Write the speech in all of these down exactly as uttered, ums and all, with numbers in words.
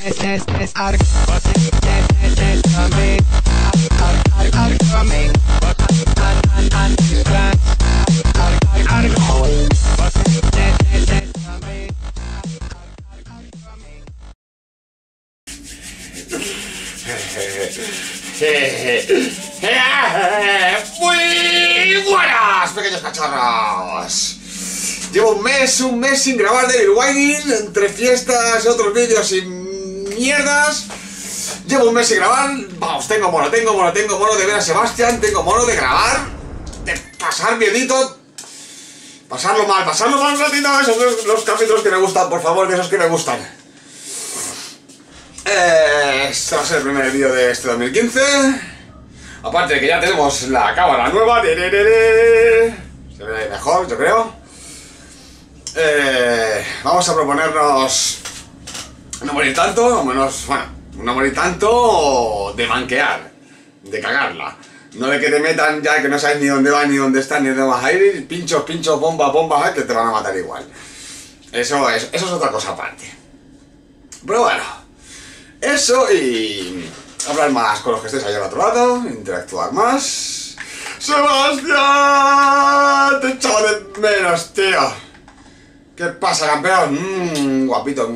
Muy buenas, pequeños cachorros. Llevo un mes, un mes sin grabar Devil Within, entre fiestas y otros vídeos y mierdas. Llevo un mes sin grabar. Vamos, tengo mono, tengo mono, tengo mono de ver a Sebastián, tengo mono de grabar, de pasar miedito, pasarlo mal, pasarlo mal un ratito. Esos son los capítulos que me gustan, por favor, de esos que me gustan. Eh, este va a ser el primer vídeo de este dos mil quince. Aparte de que ya tenemos la cámara nueva. Se ve mejor, yo creo. Eh, vamos a proponernos no morir tanto, o menos, bueno, no morir tanto de manquear, de cagarla. No de que te metan ya que no sabes ni dónde vas, ni dónde estás, ni dónde vas a ir. Pinchos, pinchos, bombas, bombas, que te van a matar igual. Eso es, eso es otra cosa aparte. Pero bueno. Eso y hablar más con los que estéis allá al otro lado, interactuar más. ¡Sebastián! Te echaba de menos, tío. ¿Qué pasa, campeón? Mmm, guapito.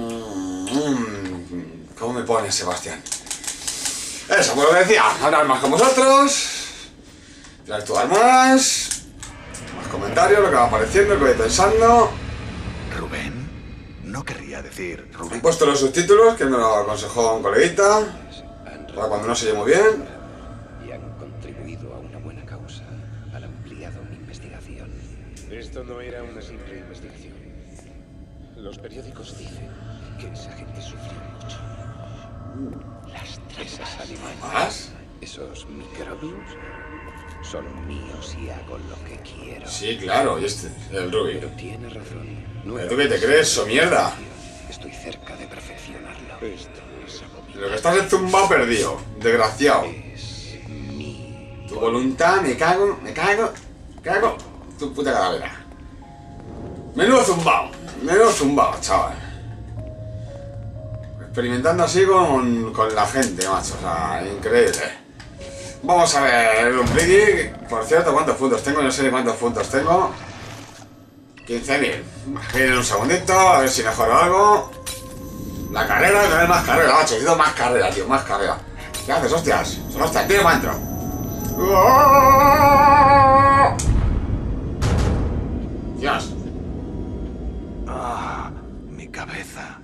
Mmm, ¿cómo me pones, Sebastián? Eso, pues lo que decía, hablar más con vosotros, interactuar más, más comentarios, lo que va apareciendo, lo que voy pensando. Rubén. No querría decir Rubén. He puesto los subtítulos, que me lo aconsejó un coleguita, para cuando no se oye muy bien. Y han contribuido a una buena causa. Han ampliado mi investigación. Esto no era una simple investigación. Los periódicos dicen que esa gente sufrió mucho. Las trampas animales. ¿Más? Esos microbios son míos y hago lo que quiero. Sí, claro, y este, el Ruby. Pero tiene razón. No ¿Tú qué te crees, so mierda? Estoy cerca de perfeccionarlo. Esto es abominable. Lo que estás es zumbado perdido, desgraciado. Es mi... Tu voluntad, me cago, me cago, me cago, tu puta calavera. Menudo zumbado, menudo zumbado, chaval. Experimentando así con, con la gente, macho, o sea, increíble. Vamos a ver un Bliggy. Por cierto, ¿cuántos puntos tengo? No sé ni cuántos puntos tengo. quince mil. Miren un segundito, a ver si mejoro algo. La carrera, no es más carrera, macho. Necesito más carrera, tío, más carrera. ¿Qué haces, hostias? Hostias, tiene mantra. Dios. Ah, mi cabeza.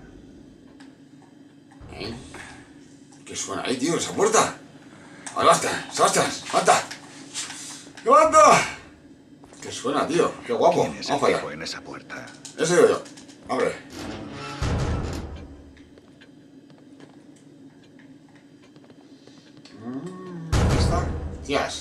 ¿Eh? ¿Qué suena ahí, tío? ¿Esa puerta? Sebastián, Sebastián, levanta. ¡Levanta! ¿Qué suena, tío? ¡Qué guapo! ¿Quién es el Vamos para allá. tipo en esa puerta? Eso digo yo. Abre. ¿Dónde está? Tías.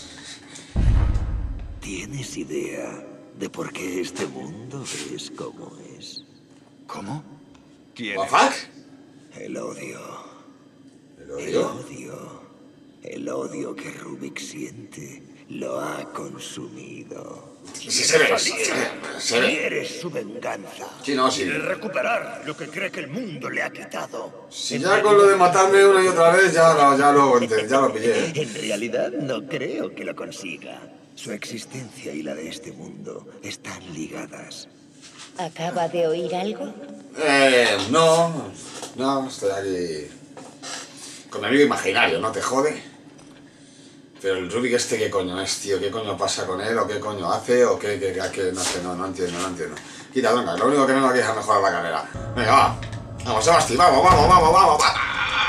¿Tienes idea de por qué este mundo es como es? ¿Cómo? ¿Quién ¿What es? fuck? El odio. ¿El El odio? odio. El odio que Rubik siente lo ha consumido. Sí, se ve, se ve, se ve. Quiere su venganza. Sí, no, sí. Quiere recuperar lo que cree que el mundo le ha quitado. Si ya con lo de matarme una y otra vez, ya lo, ya lo, ya lo pillé. En realidad no creo que lo consiga. Su existencia y la de este mundo están ligadas. ¿Acaba de oír algo? Eh, no. No, estoy aquí con mi amigo imaginario, ¿no te jode? Pero el Rubik este, ¿qué coño es, tío? ¿Qué coño pasa con él? ¿O qué coño hace? ¿O qué, qué, qué, qué? No sé, no, no entiendo, no entiendo. Quita, venga, lo único que vengo aquí es a mejorar la carrera. Venga, va. Vamos, Sebasti, vamos, vamos, vamos, vamos, vamos.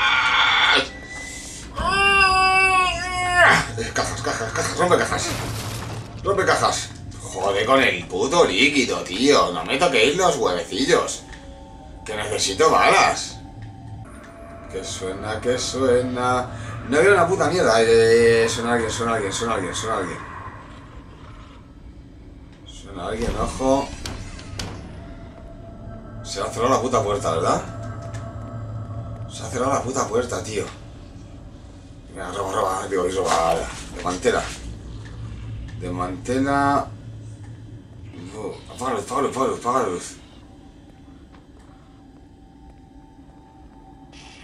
Eh, cajas, cajas, cajas, rompe cajas. Rompe cajas. Joder con el puto líquido, tío. No me toquéis los huevecillos. Que necesito balas. Que suena, que suena. No veo una puta mierda. Eh, suena alguien, suena alguien, suena alguien, suena alguien. Suena alguien, ojo. Se ha cerrado la puta puerta, ¿verdad? Se ha cerrado la puta puerta, tío. Venga, roba, roba, digo, y roba. Desmantela. Desmantela. Uh, apaga luz, apaga luz, apaga luz, apaga luz.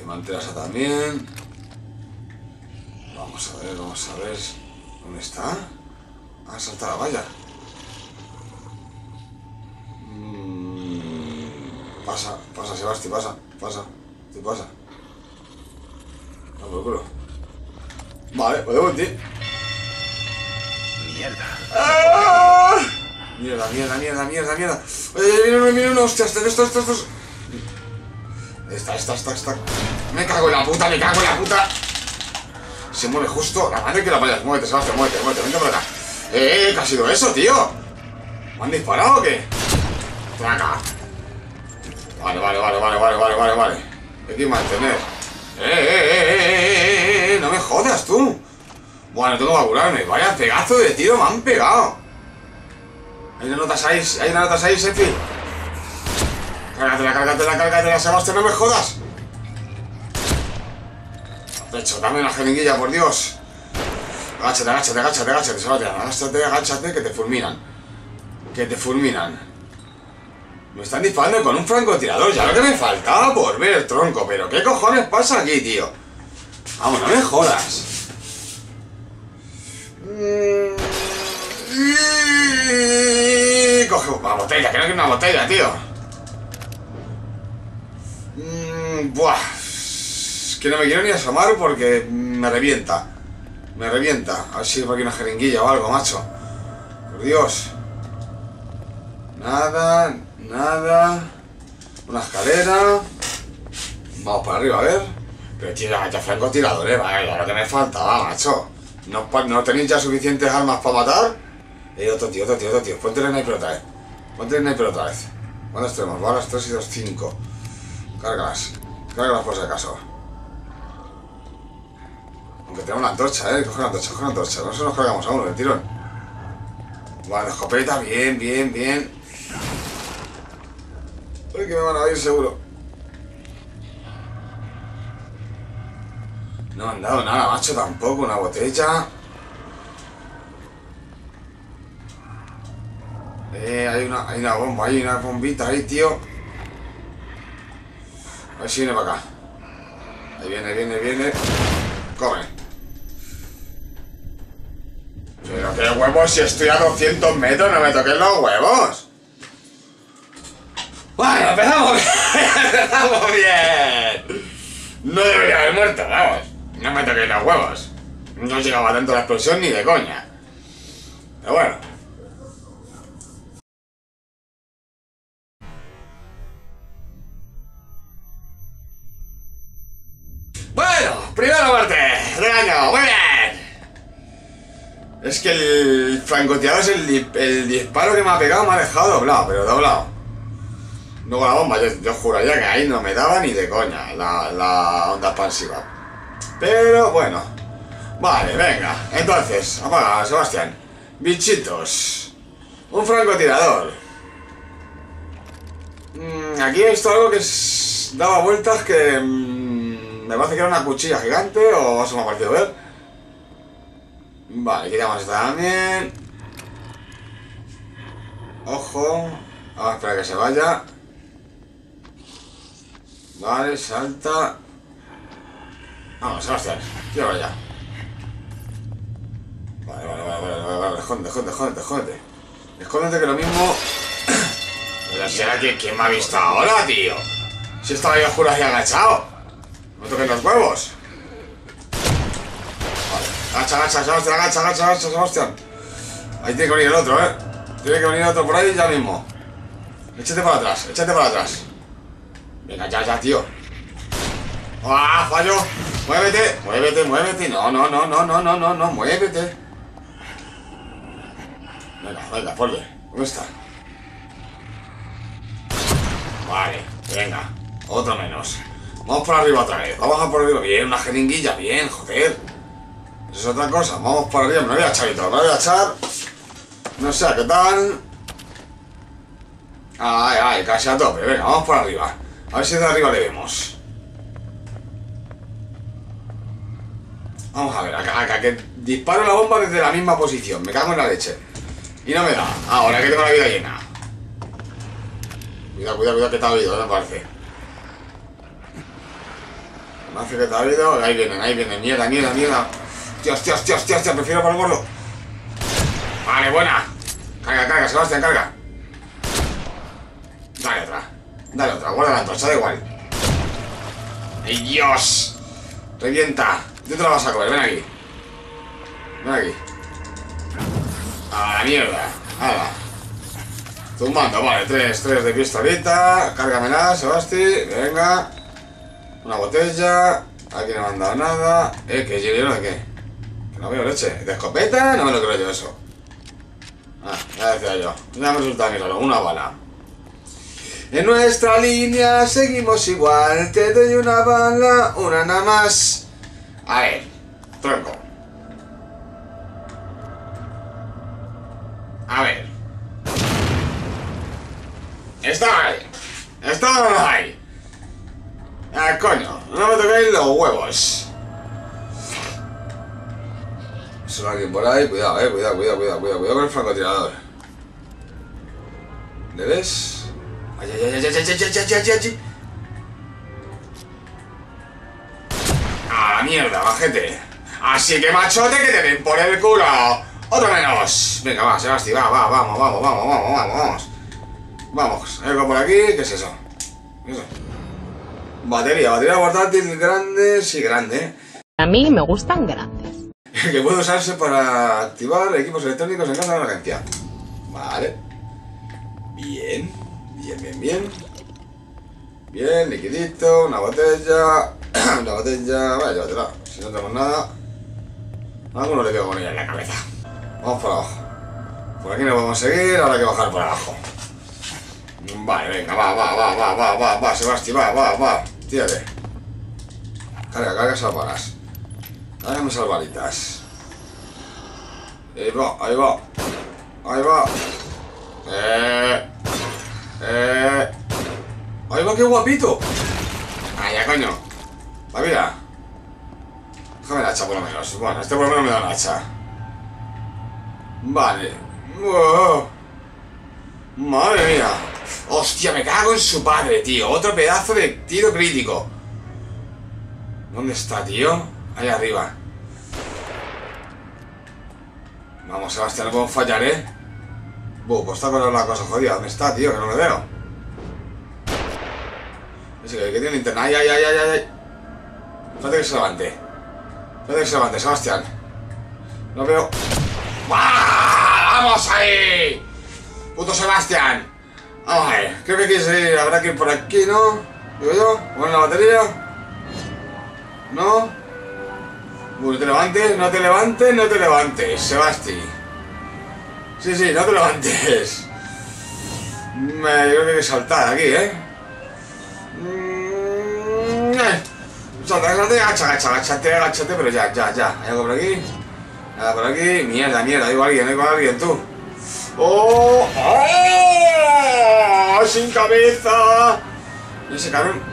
Mantelasa también. Vamos a ver, vamos a ver. ¿Dónde está? Ah, salta la valla. Mm, pasa, pasa, Sebastián, pasa, pasa. ¿Qué pasa? No, por culo. Vale, podemos ir. Mierda. ¡Ah! Mierda, mierda, mierda, mierda, mierda. Oye, viene uno, viene uno, hostia, esto, esto, esto, esto. Esta, esta, esta, esta. Me cago en la puta, me cago en la puta. Se mueve justo. La madre que la vayas. Muévete, Sebastián, muévete, muévete. Vente por acá. Eh, ¿qué ha sido eso, tío? ¿Me han disparado o qué? Ven acá. Vale, vale, vale, vale, vale, vale, vale, vale. Hay que mantener. Eh, eh, eh, eh, eh, eh, no me jodas, tú. Bueno, tengo que curarme. Vaya pedazo de tiro me han pegado. Hay una nota seis, hay una nota seis, Sefi. Cárgatela, cárgatela, cárgatela, Sebastián, no me jodas. Pecho, dame una jeringuilla, por Dios. Agáchate, agáchate, agáchate, agáchate, Sebastián. Agáchate, agáchate, que te fulminan. Que te fulminan. Me están disparando con un francotirador. Ya lo que me faltaba por ver, tronco. Pero ¿qué cojones pasa aquí, tío? Vamos, no me jodas. Coge una botella, que no quiero una botella, tío. Buah. Que no me quiero ni asomar porque me revienta. Me revienta. A ver si por aquí una jeringuilla o algo, macho. Por Dios. Nada, nada. Una escalera. Vamos para arriba, a ver. Pero tío, ya, ya francotiradores, vaya, lo que me faltaba, macho. ¿No, ¿No tenéis ya suficientes armas para matar? Eh, otro tío, otro tío, otro tío. Ponte el sniper otra vez. Ponte el sniper otra vez. ¿Cuántas tenemos? Balas tres y dos, cinco. Cárgalas. Cárgalas por si acaso. Aunque tenemos una antorcha, eh. Coge una antorcha, coge una antorcha. No se nos cargamos a uno, del tirón. Vale, escopeta, bien, bien, bien. Uy, que me van a ir seguro. No me han dado nada, macho, tampoco. Una botella. Eh, hay una, hay una bomba, hay una bombita ahí, tío. A ver si viene para acá. Ahí viene, viene, viene. Come. Pero qué huevos, si estoy a doscientos metros, no me toquen los huevos. Bueno, empezamos bien. Empezamos bien. No debería haber muerto, vamos. No me toquen los huevos. No llegaba tanto la explosión ni de coña. Pero bueno. Bueno, primera muerte del año, muy bien. Es que el francotirador es el, el disparo que me ha pegado, me ha dejado doblado, pero doblado. Luego la bomba, yo, yo juraría que ahí no me daba ni de coña la, la onda expansiva. Pero bueno. Vale, venga. Entonces, apaga, Sebastián. Bichitos. Un francotirador. Mm, aquí he visto algo que es, daba vueltas que... Mm, me parece que era una cuchilla gigante o eso me ha parecido ver. Vale, quitamos esta también. Ojo. Vamos a esperar a que se vaya. Vale, salta. Vamos, Sebastián. Tira ya. Vale, vale, vale, vale, vale, vale. Escóndete, escóndete, escóndete, escóndete. Escóndete que lo mismo. Pero será que quién me ha visto ahora, tío. Si estaba yo juro ahí agachado. No toquen los huevos. Agacha, agacha, Sebastián, agacha, agacha, agacha, Sebastián. Ahí tiene que venir el otro, eh. Tiene que venir el otro por ahí ya mismo. Échate para atrás, échate para atrás. Venga, ya, ya, tío. ¡Ah, fallo! Muévete, muévete, muévete. No, no, no, no, no, no, no, no, muévete. Venga, venga, vuelve. ¿Dónde está? Vale, venga. Otro menos. Vamos por arriba otra vez. Vamos a por arriba. Bien, una jeringuilla, bien, joder. Eso es otra cosa. Vamos por arriba. Me lo voy a echar y todo. Me lo voy a echar. No sé qué tal. Ay, ay, casi a tope. Venga, vamos por arriba. A ver si de arriba le vemos. Vamos a ver, acá, acá, que disparo la bomba desde la misma posición. Me cago en la leche. Y no me da. Ahora que tengo la vida llena. Cuidado, cuidado, cuidado, que te ha oído, me parece. No hace que te ha habido. Ahí vienen, ahí vienen. Mierda, mierda, mierda. Hostia, hostia, hostia, hostia, hostia. Prefiero por el gordo. Vale, buena. Carga, carga, Sebastián, carga. Dale otra. Dale otra. Guarda la antorcha, da igual. ¡Ay, Dios! Revienta. Yo te la vas a comer. Ven aquí. Ven aquí. A la mierda. Hala. Zumbando, vale. Tres, tres de pistolita. Cárgamela, Sebasti. Venga. Una botella. Aquí no me han dado nada. Eh, ¿qué lleno de qué? Que no veo leche. ¿De escopeta? No me lo creo yo eso. Ah, ya decía yo. Ya me resulta que solo una bala. En nuestra línea seguimos igual. Te doy una bala, una nada más. A ver, tronco. A ver. Está ahí. Está ahí. Ah, coño, no me toquéis los huevos. Solo alguien por ahí. Cuidado, eh. Cuidado, cuidado, cuidado, cuidado. Cuidado con el francotirador. ¿Le ves? Ay, ay, ay, ay, ay, ay, ay, ay, ay, ay. A la mierda, bajete. Así que machote, que te den por el culo. Otro menos. Venga, va, Sebasti, va, va, vamos, vamos, vamos, vamos, vamos, vamos. Vamos, algo por aquí. ¿Qué es eso? ¿Qué es eso? Batería, batería portátil grande, sí, grande. A mí me gustan grandes. Que puede usarse para activar equipos electrónicos en caso de emergencia. Vale. Bien, bien, bien, bien. Bien, liquidito, una botella. Una botella, vaya, llévatela. Si no tenemos nada. A alguno le quedo con ella en la cabeza. Vamos por abajo. Por aquí no podemos seguir, ahora hay que bajar por abajo. Vale, venga, va, va, va, va, va, va, va, Sebasti, va, va, va. Tírate. Carga, carga esas balas. Dame esas balitas. Ahí va, ahí va. Ahí va. Eh. Eh. Ahí va, qué guapito. Ah, ya, coño. Va, mira. Déjame la hacha por lo menos. Bueno, este por lo menos me da una hacha. Vale. Oh. Madre mía. Hostia, me cago en su padre, tío. Otro pedazo de tiro crítico. ¿Dónde está, tío? Ahí arriba. Vamos, Sebastián, no podemos fallar, ¿eh? Buh, pues está con la cosa jodida. ¿Dónde está, tío? Que no lo veo. Ese que tiene linterna. ¡Ay, ay, ay, ay, ay! Espérate que se levante. Espérate que se levante, Sebastián. No veo. ¡Ah! ¡Vamos ahí! ¡Puto Sebastián! Vamos a ver. Creo que quieres ir. Habrá que ir por aquí, ¿no? Digo yo. ¿Poner la batería? ¿No? No te levantes, no te levantes, no te levantes, Sebasti. Sí, sí, no te levantes. Me creo que hay que saltar aquí, ¿eh? Salta, salta, agacha, agacha, agachate, agachate, pero ya, ya, ya. Hay algo por aquí. Nada por aquí. Mierda, mierda, hay alguien, hay alguien, tú. ¡Oh! ¡Oh! ¡Sin cabeza! Ese cabrón.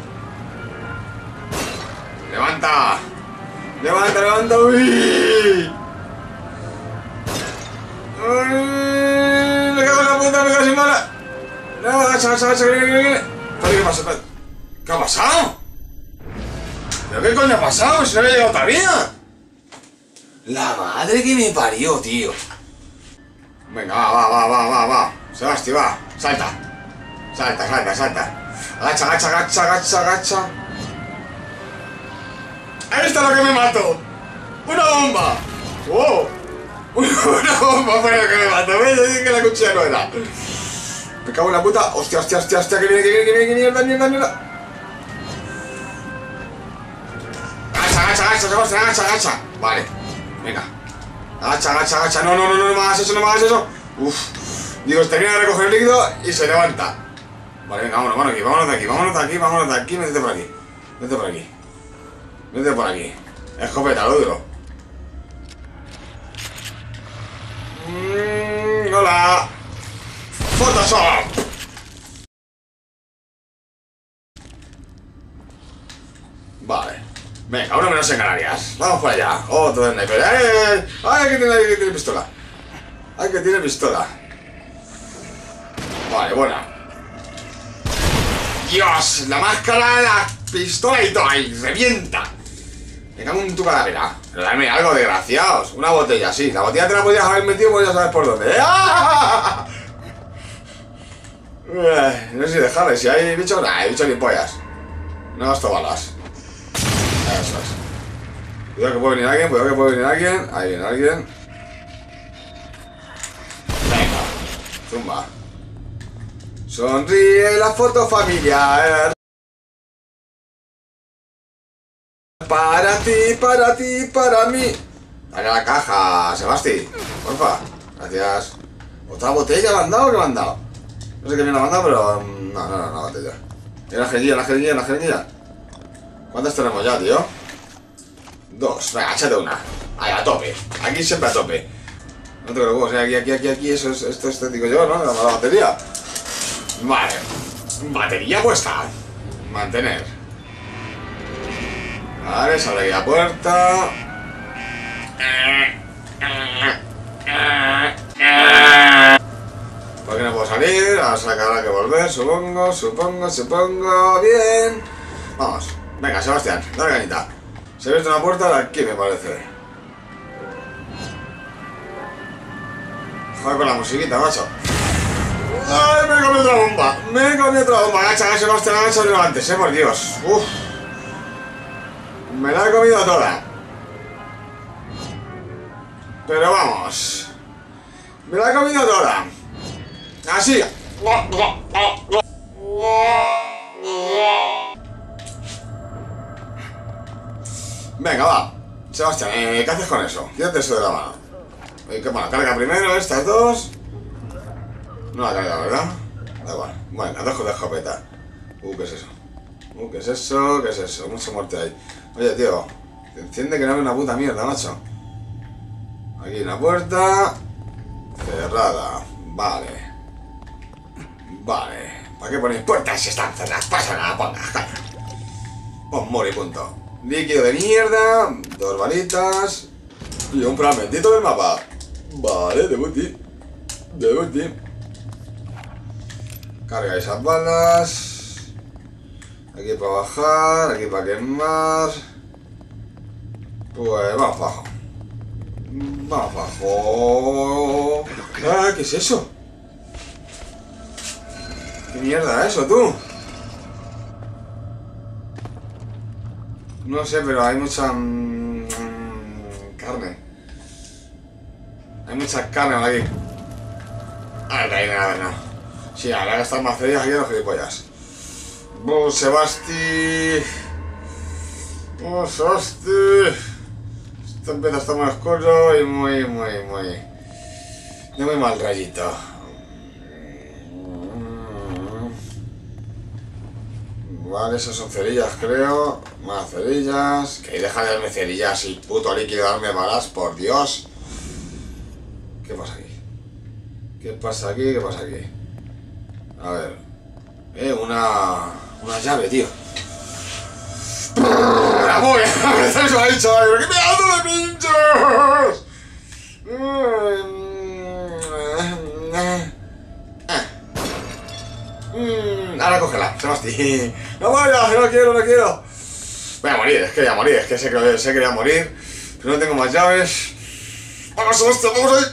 ¡Levanta! ¡Levanta, levanta! ¡Uy! ¡Uy! ¡Me cago en la puta! ¡Me cago sin bala! ¡No! ¡Agacha, agacha, agacha! ¿Qué pasa? ¿Qué ha pasado? ¿Pero qué coño ha pasado? Si no había llegado todavía. La madre que me parió, tío. Venga, va, va, va, va, va, va. Sebasti, va. Salta. Salta, salta, salta. Agacha, agacha, agacha, agacha, agacha. Ahí está lo que me mató. ¡Una bomba! ¡Wow! Una bomba fue lo que me mató. ¿Ves? Yo dije que la cuchilla no era. Me cago en la puta. Hostia, hostia, hostia, hostia. Que viene, que viene, que viene, que mierda, mierda, mierda. Agacha, agacha, agacha, agacha, agacha, agacha. Vale. Venga. Agacha, agacha, agacha. No, no, no, no, no me hagas eso, no me hagas eso. Uf. Digo, termina de recoger el líquido y se levanta. Vale, venga, vámonos, vámonos aquí, vámonos de aquí, vámonos de aquí, vámonos de aquí. Métete por aquí. Métete por aquí. Métete por aquí. Escopeta, lo duro. Mm, hola. Photoshop. Vale. Venga, uno menos en Canarias. Vamos para allá. Otro de sniper. ¡Eh! ¡Ay, que tiene, que tiene pistola! ¡Ay, que tiene pistola! Vale, buena. Dios, la máscara, la pistola y todo ahí, revienta. Me cago en tu calavera. Pero dame algo, desgraciados. Una botella, sí. La botella te la podías haber metido, pues ya sabes por dónde. ¡Ah! No sé si dejarle, si hay bichos, nah, hay bichos ni pollas. No gasto balas. Eso es. Cuidado que puede venir alguien, cuidado que puede venir alguien. Ahí viene alguien. Venga, zumba. Sonríe la foto familiar. Para ti, para ti, para mí. Dale a la caja, Sebasti. Porfa. Gracias. ¿Otra botella me han dado o qué me han dado? No sé qué me han mandado, pero... No, no, no, no, botella. Y la jeringuilla, la jeringuilla, la jeringuilla. ¿Cuántas tenemos ya, tío? Dos. Venga, échate una. Ahí, a tope. Aquí siempre a tope. No te preocupes, aquí, aquí, aquí, aquí. Eso es, esto es, te digo yo, ¿no? La, la batería. Vale. Batería puesta. Mantener. Vale, se abre la puerta. ¿Por qué no puedo salir? Ahora sacará que volver, supongo, supongo, supongo. Bien. Vamos. Venga, Sebastián, dale canita. Se ve una puerta de aquí, me parece. Joder con la musiquita, macho. ¡Ay, me he comido otra bomba! Me he comido otra bomba. Agacha, Sebastián, agacha de antes, eh, por Dios. Uf. Me la he comido toda. Pero vamos. Me la he comido toda. Así. Venga, va. Sebastián, eh, ¿qué haces con eso? Quítate eso de la mano. Eh, que, bueno, carga primero estas dos. No la carga, ¿verdad? Da igual. Bueno, las dejo de escopeta. Uh, ¿qué es eso? Uh, ¿qué es eso? ¿Qué es eso? Mucha muerte ahí. Oye, tío. Te enciende que no hay una puta mierda, macho. Aquí una puerta. Cerrada. Vale. Vale. ¿Para qué ponéis puertas si están cerradas? Pasa nada, ponga. Pon mori, punto. Líquido de mierda. Dos balitas. Y un fragmentito del mapa. Vale, de booty. De booty. Carga esas balas. Aquí para bajar. Aquí para quemar. Pues vamos abajo. Vamos abajo. Ah, ¿qué es eso? ¿Qué mierda es eso, tú? No sé, pero hay mucha... Mmm, carne. Hay mucha carne por aquí. Ah, no hay nada, no. Sí, ahora que están más ferias aquí los gilipollas. ¡Oh, Sebasti! ¡Oh, Sebasti! Esto empieza a estar muy oscuro y muy, muy, muy... de muy mal rayito. Vale, esas son cerillas, creo. Más cerillas. Que deja de darme cerillas y puto líquido darme balas, por Dios. ¿Qué pasa aquí? ¿Qué pasa aquí? ¿Qué pasa aquí? A ver. Eh, una... una llave, tío. ¡La voy! ¡A veces lo ha dicho! ¡Qué pedazo de pinchos! Ahora cógela, Sebasti. ¡No vayas! ¡No quiero, no quiero! Voy a morir, es que voy a morir, es que sé que, sé que voy a morir. Pero no tengo más llaves. ¡Vamos, Sebasti! ¡Vamos ahí!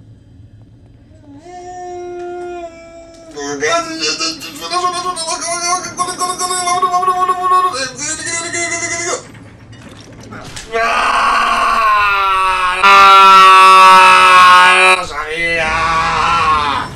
¡No sabía!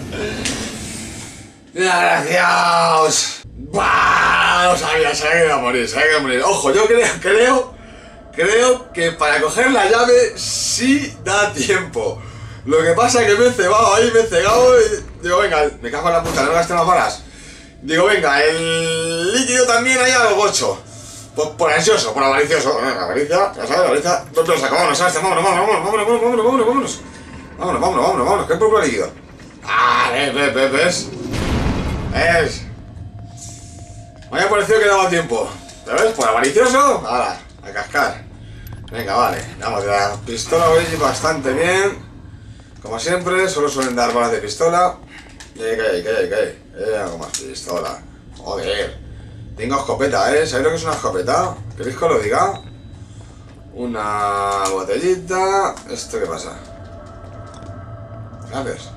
¡Desgraciados! ¡Bah! No sabía, sabía que iba a morir, sabía que iba a morir. Ojo, yo creo, creo, creo que para coger la llave sí da tiempo. Lo que pasa es que me he cebado ahí, me he cegado y digo, venga, me cago en la puta, no gasté las balas. Digo, venga, el líquido también hay a lo gocho. Pues por ansioso, por avaricioso. Bueno, la avaricia, ya sabes, la avaricia. No te lo saco, vámonos, ¿sabes? Vámonos, vámonos, vámonos, vámonos, vámonos, vámonos, vámonos, vámonos. Vámonos, vámonos, vámonos, vámonos, que es por líquido. Ah, ves, ves, ves, ves. ¿Ves? Me había parecido que daba tiempo. ¿Te ves? Por avaricioso, ahora, a cascar. Venga, vale, vamos, la pistola voy bastante bien. Como siempre, solo suelen dar balas de pistola. Eh, que hay, que hay, que hay. Eh, algo más pistola. Joder. Tengo escopeta, ¿eh? ¿Sabéis lo que es una escopeta? ¿Queréis que os lo diga? Una botellita... ¿Esto qué pasa? ¿Qué haces?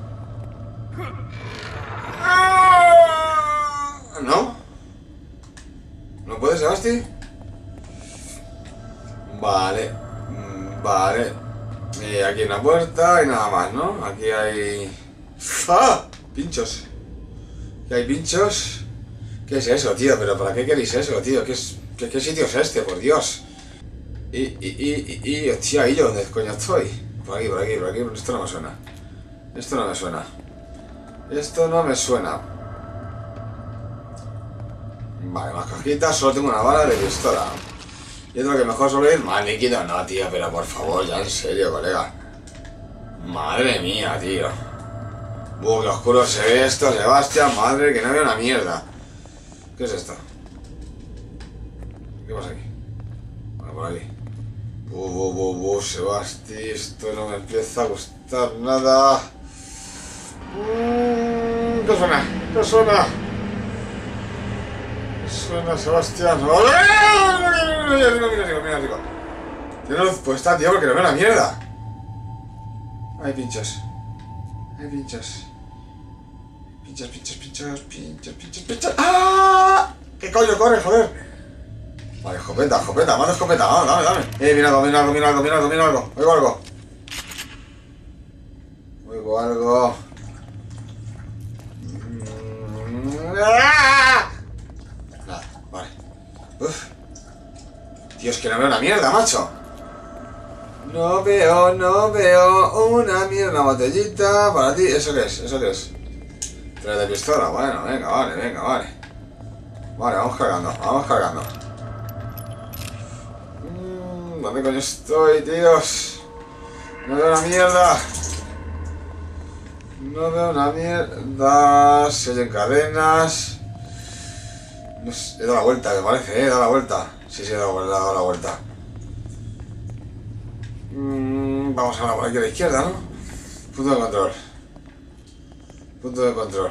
¿No? ¿No puedes, Sebasti? Vale. Vale. Y aquí hay una puerta y nada más, ¿no? Aquí hay... ¡Ah! Pinchos. Aquí hay pinchos. ¿Qué es eso, tío? ¿Pero para qué queréis eso, tío? ¿Qué, es, qué, qué sitio es este, por Dios? Y, y, y, y, y, hostia, ¿y yo dónde coño estoy? Por aquí, por aquí, por aquí, esto no me suena. Esto no me suena. Esto no me suena. Vale, más cajitas, solo tengo una bala de pistola. Y otro que mejor sobre ir, más líquido, no, tío, pero por favor, ya en serio, colega. Madre mía, tío. Uh, qué oscuro se ve esto, Sebastián, madre, que no veo una mierda. ¿Qué es esto? ¿Qué pasa aquí? Bueno, por aquí. Uh, uh, uh, uh, Sebasti, esto no me empieza a gustar nada. Mm, ¿Qué suena? ¿Qué suena? ¿Qué suena, Sebastián? Mira, mira, mira, mira, mira. Tiene luz puesta, tío, porque no veo la mierda. Hay pinchos. Hay pinchos. Pinchos, pinchos, pinchos, pinchos, pinchos, pinchos. ¡Ah! ¿Qué coño corre, joder? Vale, escopeta, escopeta, más escopeta, vamos, dame, dame. Eh, mira algo, mira algo, mira algo, mira algo, mira algo. Oigo algo. Oigo algo. ¡Ah! Nada, vale. Uf. Tío, es que no veo una mierda, macho. No veo, no veo una mierda, una botellita para ti. ¿Eso qué es? ¿Eso qué es? Tres de pistola, bueno, venga, vale, venga, vale. Vale, vamos cargando, vamos cargando. Mm, ¿Dónde coño estoy, tíos? No veo una mierda. No veo una mierda. Se oyen cadenas. No sé, he dado la vuelta, me parece, eh, he dado la vuelta. Sí, sí, he dado, he dado la vuelta. Mm, vamos a ver por aquí a la izquierda, ¿no? Punto de control. Punto de control.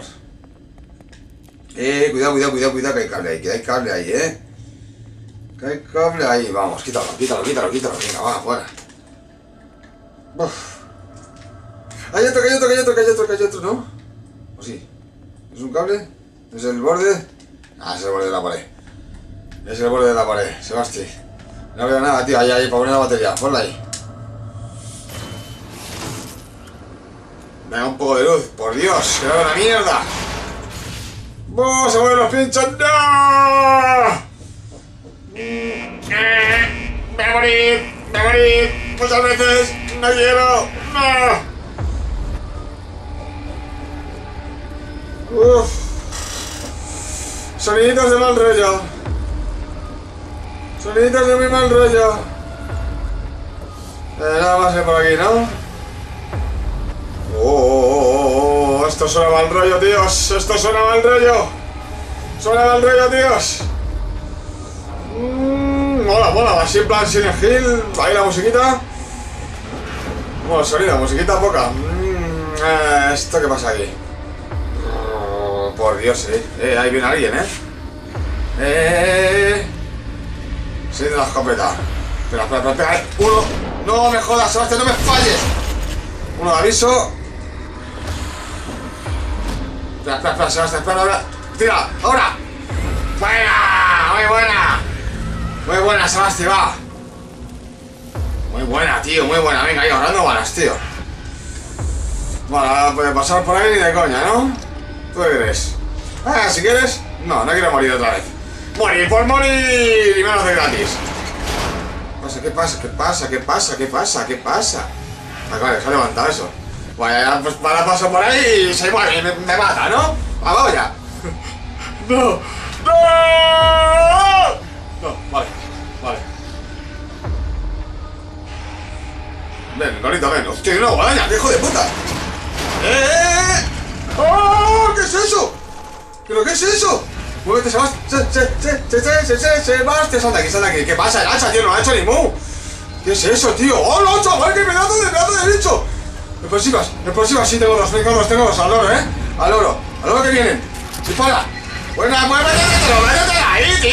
Eh, cuidado, cuidado, cuidado, cuidado, que hay cable ahí, que hay cable ahí, eh. Que hay cable ahí, vamos, quítalo, quítalo, quítalo, quítalo, venga, va, buena. Uf. Hay otro, que hay otro, que hay otro, que hay otro, que hay otro, ¿no? ¿O sí? ¿Es un cable? ¿Es el borde? Ah, es el borde de la pared. Es el borde de la pared, Sebasti. No veo nada, tío, ahí, ahí, para poner la batería, ponla ahí. Venga, un poco de luz, por Dios, que no veo una mierda. ¡Oh, se mueven los pinchos! ¡No! ¡Me voy a morir! ¡Me voy a morir! ¡Muchas veces! ¡No quiero! ¡No! Uff. Soniditos de mal rollo. Soniditos de muy mal rollo. Eh, nada más que por aquí, ¿no? Oh, oh, oh, oh, esto suena mal rollo, tíos. Esto suena mal rollo. Suena mal rollo, tíos. Mm, mola, mola. Así en plan Silent Hill. Ahí la musiquita. Bueno, sonido, musiquita poca. Mm, eh, ¿Esto qué pasa aquí? Oh, por Dios, eh. eh. Ahí viene alguien, eh. Eh. Sí, de la escopeta. Espera, espera, espera, espera. Uno. No me jodas, Sebastián, no me falles. Uno de aviso. Espera, espera, espera, Sebastián, espera, espera. Tira, ahora. Buena, muy buena. Muy buena, Sebastián, va. Muy buena, tío, muy buena. Venga, ahí ahorrando balas, tío. Bueno, puede pasar por ahí ni de coña, ¿no? ¿Tú qué crees? Ah, si quieres. No, no quiero morir otra vez. Morir por morir. Y menos de gratis. ¿Qué pasa? ¿Qué pasa? ¿Qué pasa? ¿Qué pasa? ¿Qué pasa? Ah, vale, se ha levantado eso. Bueno, pues para paso por ahí y se muere y me, me mata, ¿no? ¡Vamos ya! ¡No! ¡No! No, vale, vale. Ven, Gorita, ven. ¡Hostia, una guadaña! ¡Qué hijo de puta! ¡Eh! ¡Oh! ¿Qué es eso? ¿Pero qué es eso? Muévete, Sebastián. Se, se, se, se, se, se, Sebastián. Salta aquí, salta aquí. ¿Qué pasa? El hacha, tío, no ha hecho ni mu. ¿Qué es eso, tío? ¡Oh, no, chaval! ¡Qué pedazo de pedazo de bicho! Explosivas, explosivas, sí, tengo dos, tengo dos, tengo dos. Al loro, ¿eh? Al loro, al loro que vienen. Dispara. Buena, muévete, métetelo, métetelo ahí, tío.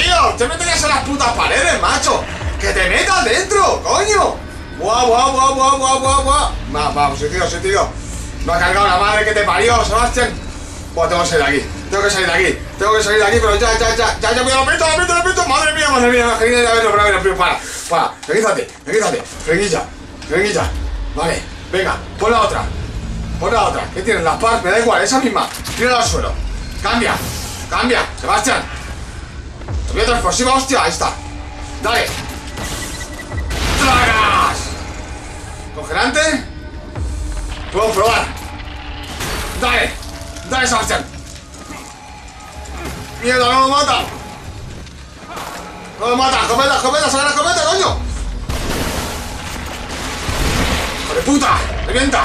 putas paredes, macho. ¡Que te metas dentro, coño! ¡Buah, buah, buah, buah, buah, buah, buah! Va, va, sí, tío, sí, tío. Me ha cargado la madre que te parió, Sebastián. Buah, tengo que salir de aquí. Tengo que salir de aquí. Tengo que salir de aquí, pero ya, ya, ya, ya, ya, lo meto, lo meto, lo meto. Madre mía, madre mía, Frenguilla, ya verlo, para, para, para, para. Reguízate, reguízate. Frenguilla, Frenguilla. Vale, venga, pon la otra. Pon la otra. ¿Qué tienes? Las paz, me da igual, esa misma. Tírala al suelo. Cambia, cambia, Sebastián. Te voy a explosiva, hostia, ahí está. Dale. ¡Tragas! ¿Congelante? Puedo probar. Dale, dale, Sebastián. Mierda, no lo mata. No lo mata, escopeta, escopeta, saca la escopeta, coño. ¡Hijo de puta! ¡Revienta!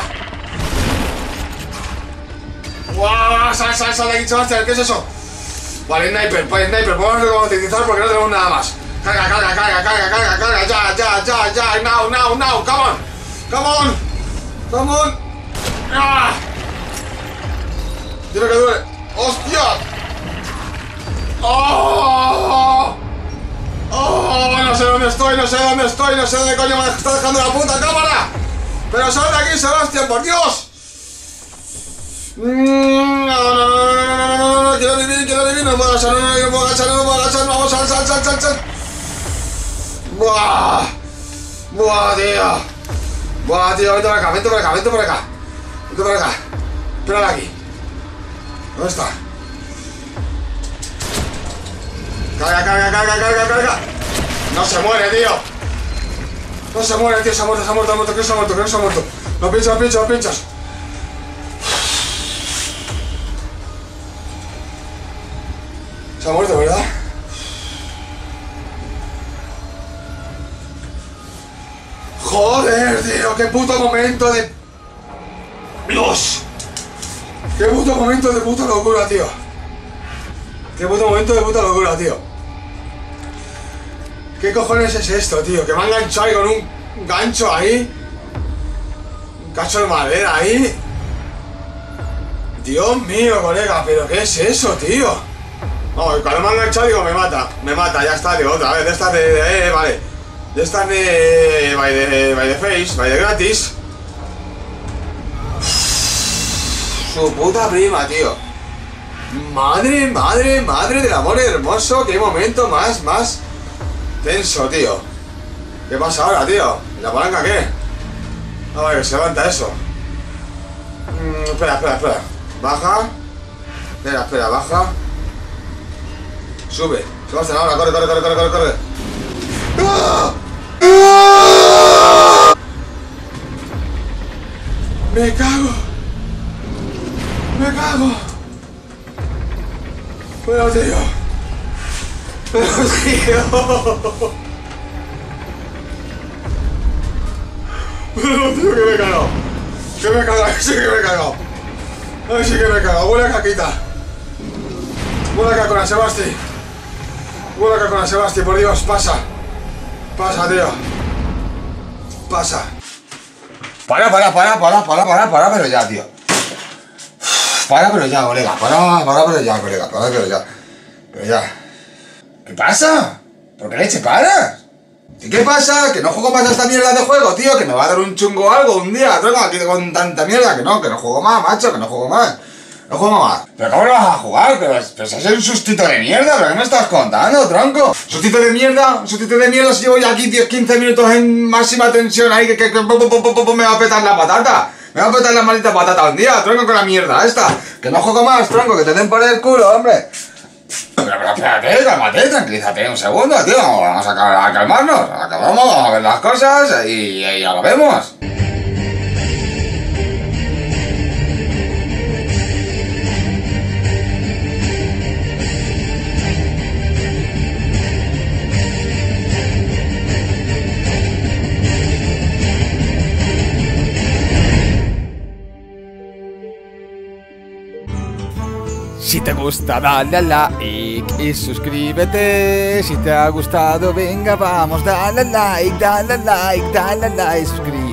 ¡Guau! ¡Sal, sal, sal de aquí, Sebastián! ¿Qué es eso? Vale, sniper, vale, sniper, podemos verlo cómo utilizar porque no tenemos nada más. Carga, carga, carga, carga, carga, carga, ya, ya, ya, ya, now, now, now, come on, come on, come on. ¡Ah! Tiene que duele. ¡Hostia! ¡Oh! ¡Oh! No sé dónde estoy, no sé dónde estoy, no sé dónde coño me está dejando la puta cámara. Pero sal de aquí, Sebastián, por Dios. No, no, no, no, no, no, no, no, quiero vivir, quiero vivir, no me puedo agachar, no, no, no me puedo agachar, no me puedo agachar, vamos, sal, sal, sal, sal, sal. Buah, buah, tío. Buah, tío, vente por acá, vente por acá, vente por acá. Vente por acá. Espérala aquí. ¿Dónde está? Carga, carga, carga, carga, carga. No se muere, tío. No se muere, tío, se ha muerto, se ha muerto, se ha muerto, que se ha muerto, que se ha muerto. Lo pinchas, lo pinchas, lo pinchas. Se ha muerto, ¿verdad? Joder, tío, qué puto momento de... Dios. Qué puto momento de puta locura, tío. Qué puto momento de puta locura, tío. ¿Qué cojones es esto, tío? Que me ha enganchado ahí con un gancho ahí. Un cacho de madera ahí. Dios mío, colega, ¿pero qué es eso, tío? No, cuando me ha enganchado digo, me mata. Me mata, ya está, digo, otra vez. De estas de... de eh, vale. De estas de... By the, by the face, by the gratis. Su puta prima, tío. Madre, madre, madre del amor hermoso. Qué momento más, más tenso, tío. ¿Qué pasa ahora, tío? ¿Y la palanca qué? A ver, se levanta eso. Mm, espera, espera, espera. Baja. Espera, espera, baja. Sube. Sebastián, ahora, corre, corre, corre, corre, corre, corre. ¡Ah! ¡Ah! Me cago. Me cago. Pero tío. Pero tío. Pero tío, que me he cagado. Que me he cagado, sí que me he cagado. Ay, sí que me he cagado. Huele a caquita. Huele a cacona, Sebasti. Huele a cacona, Sebasti, por Dios, pasa. Pasa, tío. Pasa. Para, para, para, para, para, para, para, pero ya, tío. Para, pero ya, colega. Para, para, pero ya, colega. Para, pero ya. Pero ya. ¿Qué pasa? ¿Por qué leche paras? ¿Y qué pasa? Que no juego más a esta mierda de juego, tío. Que me va a dar un chungo algo un día. Traigo aquí con tanta mierda. Que no, que no juego más, macho. Que no juego más. No juego más. ¿Pero cómo lo vas a jugar? Pero, pero si es un sustito de mierda. ¿Pero qué me estás contando, tronco? ¿Sustito de mierda? ¿Un sustito de mierda? Si llevo ya aquí diez quince minutos en máxima tensión ahí. Que, que, que po, po, po, po, me va a petar la patata. Me va a petar la maldita patata un día, tronco, con la mierda esta. Que no juego más, tronco. Que te den por el culo, hombre. Pero, pero espérate, cálmate, tranquilízate un segundo, tío. Vamos a, a calmarnos. Acabamos, vamos a ver las cosas y, y ya lo vemos. Si te gusta, dale a like y suscríbete. Si te ha gustado, venga, vamos, dale a like, dale a like, dale a like, suscríbete.